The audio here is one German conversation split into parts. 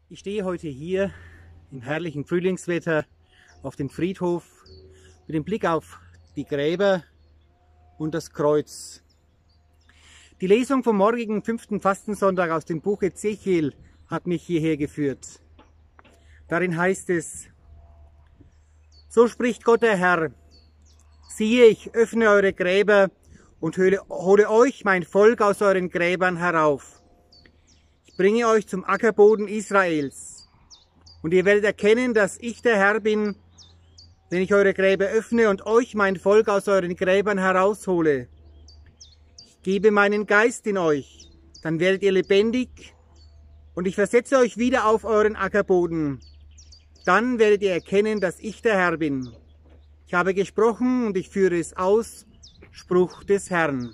Ich stehe heute hier im herrlichen Frühlingswetter auf dem Friedhof mit dem Blick auf die Gräber und das Kreuz. Die Lesung vom morgigen 5. Fastensonntag aus dem Buch Ezechiel hat mich hierher geführt. Darin heißt es: So spricht Gott der Herr: Siehe, ich öffne eure Gräber und hole euch, mein Volk, aus euren Gräbern herauf. Ich bringe euch zum Ackerboden Israels. Und ihr werdet erkennen, dass ich der Herr bin, wenn ich eure Gräber öffne und euch, mein Volk, aus euren Gräbern heraushole. Ich gebe meinen Geist in euch, dann werdet ihr lebendig, und ich versetze euch wieder auf euren Ackerboden. Dann werdet ihr erkennen, dass ich der Herr bin. Ich habe gesprochen und ich führe es aus. Spruch des Herrn.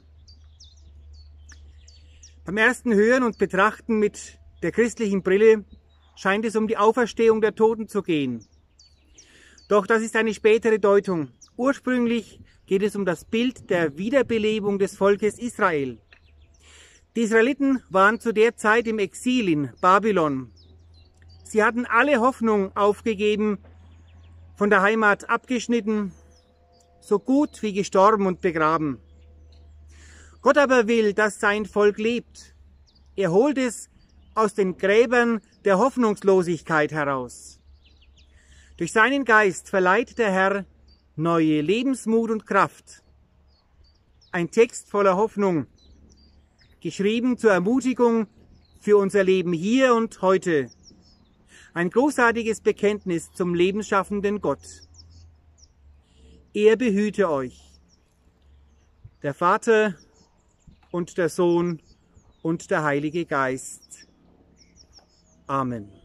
Beim ersten Hören und Betrachten mit der christlichen Brille scheint es um die Auferstehung der Toten zu gehen. Doch das ist eine spätere Deutung. Ursprünglich geht es um das Bild der Wiederbelebung des Volkes Israel. Die Israeliten waren zu der Zeit im Exil in Babylon. Sie hatten alle Hoffnung aufgegeben, von der Heimat abgeschnitten, so gut wie gestorben und begraben. Gott aber will, dass sein Volk lebt. Er holt es aus den Gräbern der Hoffnungslosigkeit heraus. Durch seinen Geist verleiht der Herr neue Lebensmut und Kraft. Ein Text voller Hoffnung, geschrieben zur Ermutigung für unser Leben hier und heute. Ein großartiges Bekenntnis zum lebensschaffenden Gott. Er behüte euch. Der Vater und der Sohn und der Heilige Geist. Amen.